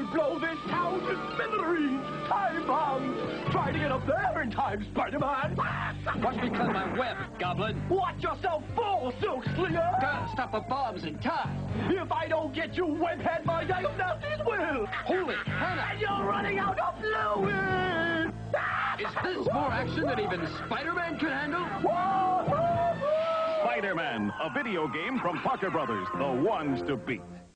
blow this town to smithereens. Time bombs. Try to get up there in time, Spider-Man. Watch me cut my web, Goblin. Watch yourself fall, Silk Slinger. Gotta stop the bombs in time. If I don't get you, webhead, my diagnoses will. Holy Hannah! And you're running out of fluid. Is this more action than even Spider-Man could handle? Spider-Man, a video game from Parker Brothers, the ones to beat.